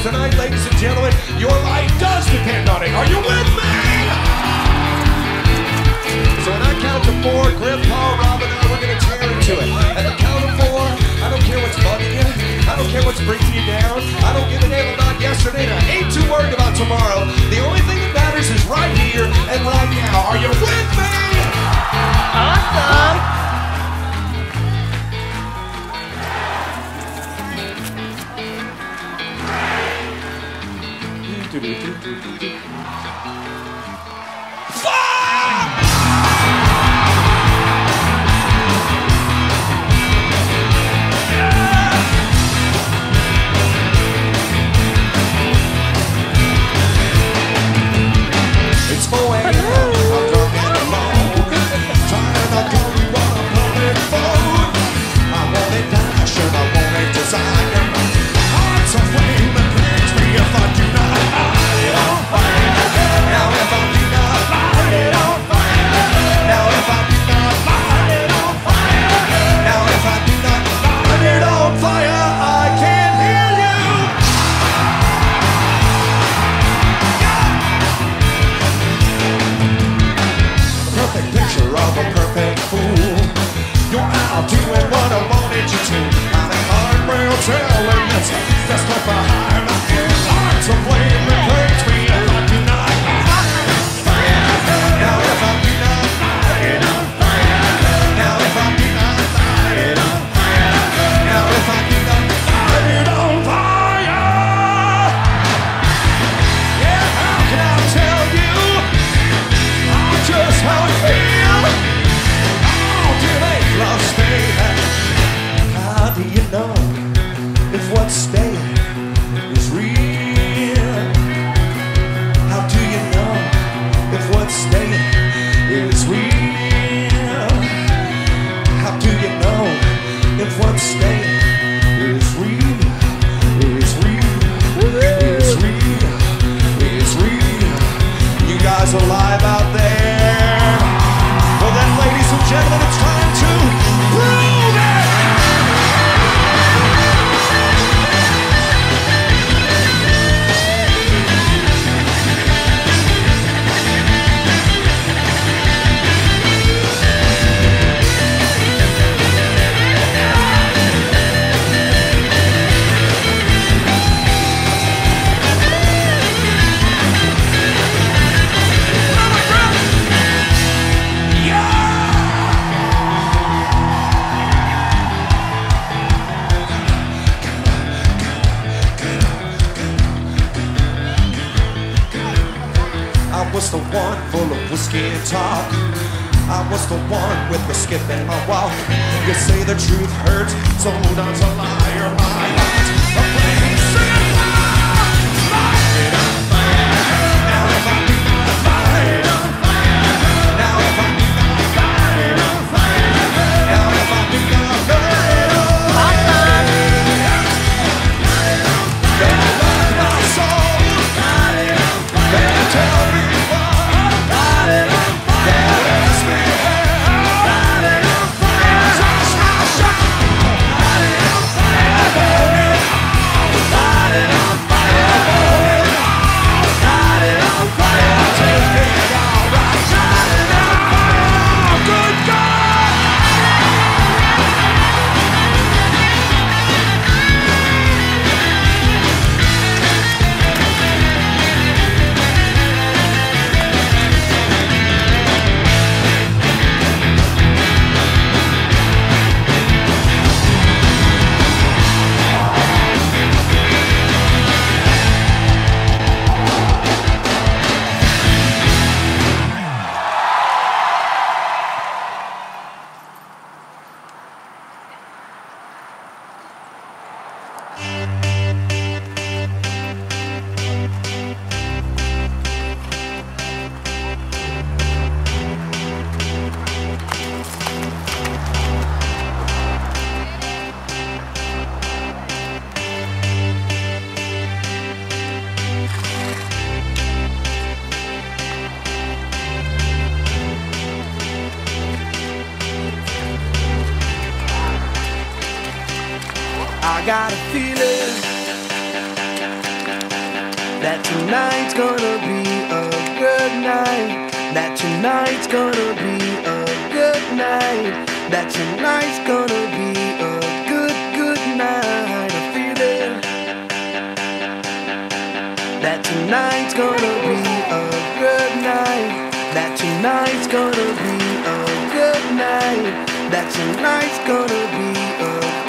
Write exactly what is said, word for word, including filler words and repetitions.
tonight, ladies and gentlemen. Your life does depend on it. Are you with me? So when I count to four, Griff, Paul, Rob, and I, we're going to tear into it. At the count of four, I don't care what's bugging you. I don't care what's bringing you down. I don't give a damn about yesterday, and I ain't too worried about tomorrow. The only thing that matters is right here and right now. Are you with me? Awesome. It's four a m I'm drunk and alone, trying to tell you what I'm coming for. I want it passion, I want it desire. Heart's a flame that burns me if I do not light it on fire. Now if I do not light it on fire. Now if I do not light it on fire. Now if I do not light it on fire, I can't hear you. Perfect picture of a perfect fool. You're out doing what I wanted you to. I'm a hard-rail telling you to just up behind my heart's a flame that burns me if I do not light it on fire. Now if I do not light it on fire. Now if I do not light it on fire. Now if I do not light it on fire. Yeah, how can I tell you just how I feel? Oh, do they love staying? How do you know if what's staying is real? How do you know if what's staying is real? How do you know if what's staying is real? Is real? Is real? Is real? You guys alive out there? Well then, ladies and gentlemen, it's time to prove it! I was the one full of whiskey and talk. I was the one with the skip and my walk. You say the truth hurts, so does a liar. My heart, a flame, sing it loud. Light it on fire. Now if I do not light it on fire. Now if I do not light it on fire. Now if I do not light it on fire. Then light my soul. Then tell me. I got a feeling that tonight's gonna be a good night, that tonight's gonna be a good night, that tonight's gonna be a good, good night. I feel it. That tonight's gonna be a good night, that tonight's gonna be a good night, that tonight's gonna be a